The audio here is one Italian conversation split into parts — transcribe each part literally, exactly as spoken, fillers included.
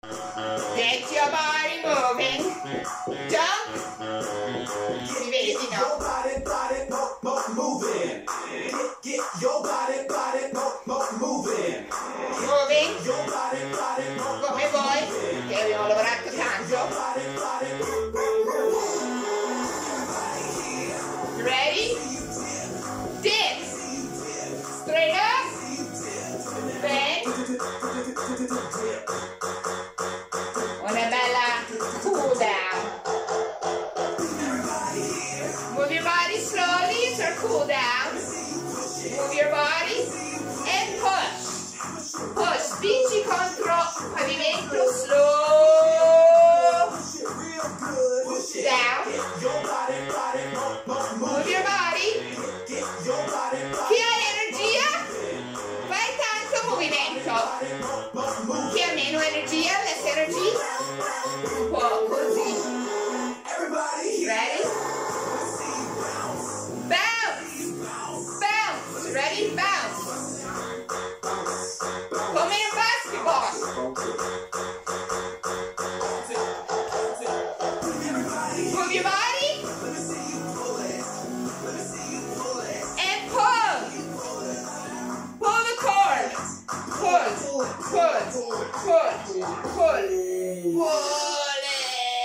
Get your body moving. Jump. Si vede, no? Your body, body, mo, mo, moving. Get, get your body, body, mo, mo, moving. Moving. Your body, body, mo, mo, Come voi, che abbiamo lavorato tanto. Ready? Dip. Straight up. Bend. Una bella cool down. Move your body slowly for cool down. Move your body and push. Push. Spingi contro pavimento. Slow down. Move your body. Chi ha energia? Fai tanto movimento. Chi ha meno energia? Less energy? Un po' così. Ready? Bounce! Bounce! Ready? Bounce! Come in basketball. Move your body. And pull. Pull the cord. Pull. Pull. Pull. Pull. Pull it.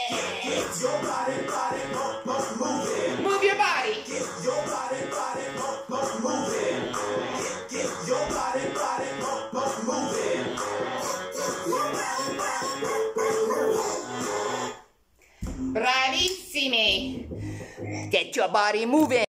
Move your body. Bravissimi. Get your body moving.